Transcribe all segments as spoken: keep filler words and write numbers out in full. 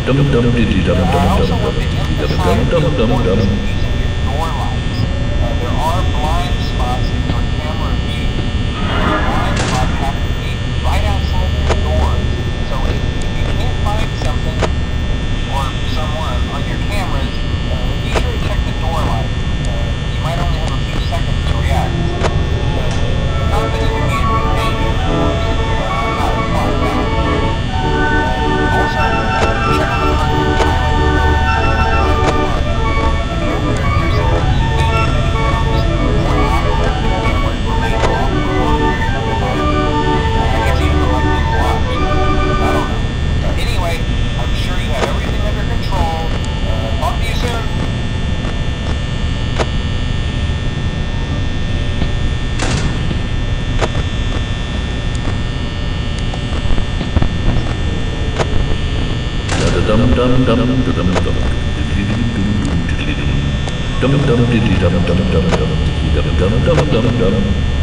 Dum dum diddy dum dum I dum also dum want to diddy dum emphasize dum the dum dum dum. importance of using your door lights. Uh, there are blind spots in your camera view, and those blind spots happen to be right outside your doors. So if, if you can't find something or someone on your cameras, uh, be sure to check the door light. Uh, you might only have a few seconds to react. Uh, not that you would be in danger, of course. Uh, I'm not implying that. Uh, also, uh, check on the content pilot photos before pressing play. If, you, if there's something unique and then it becomes more active if the camera remains off for a long period of time, uh, I guess even the light being watched. I don't know. Uh, anyway, I'm sure you have everything under control. Uh, talk to you soon. Dum dum dum dum dum dum dum dum diddy dum dum dum dum diddy dum dum dum dum dum.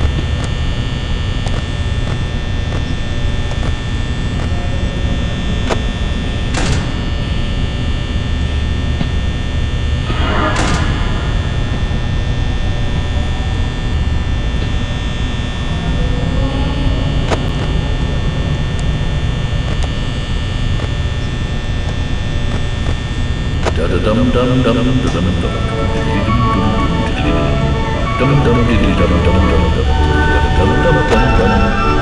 Dum dum dum dum dum dum dum dum diddy dum dum dum dum dum dum dum dum.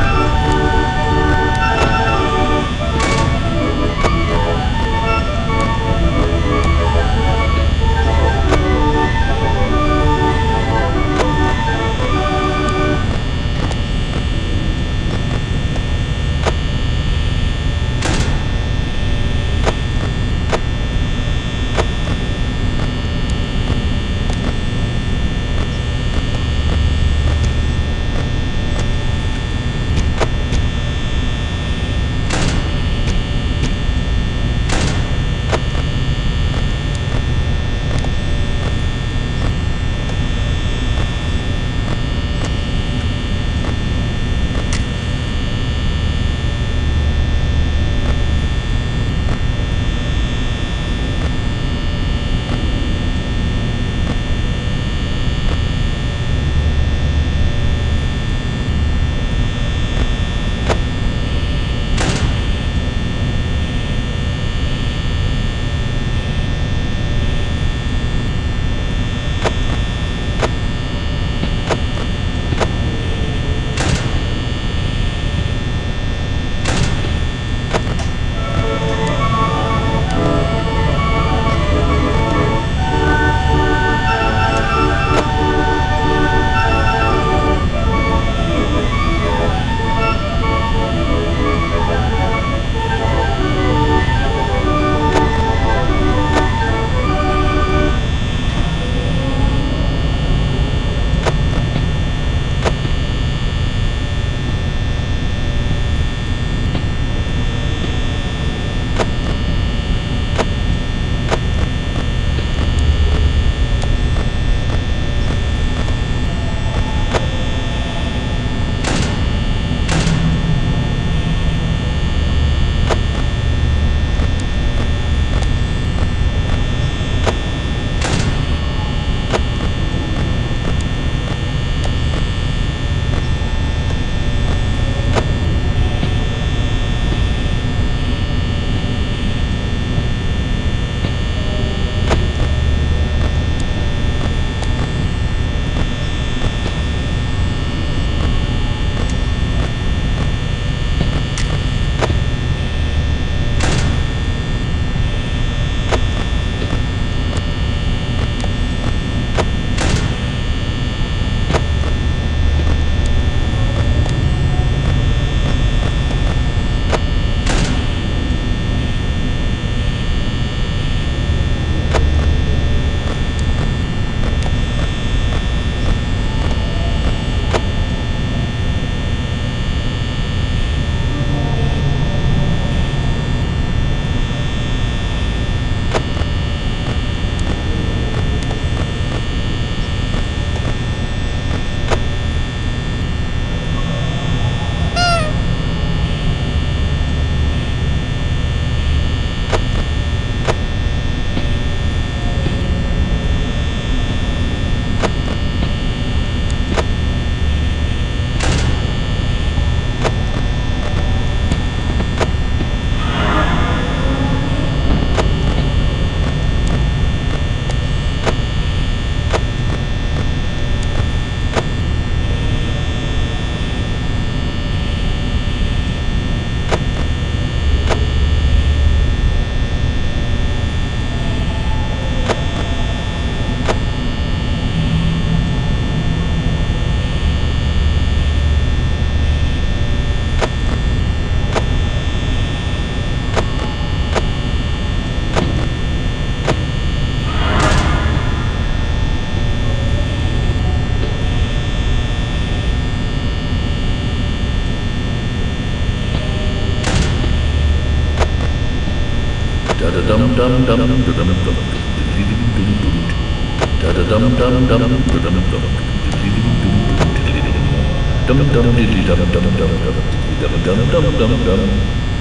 dum dum dum dum dum dum dum dum dum dum dum dum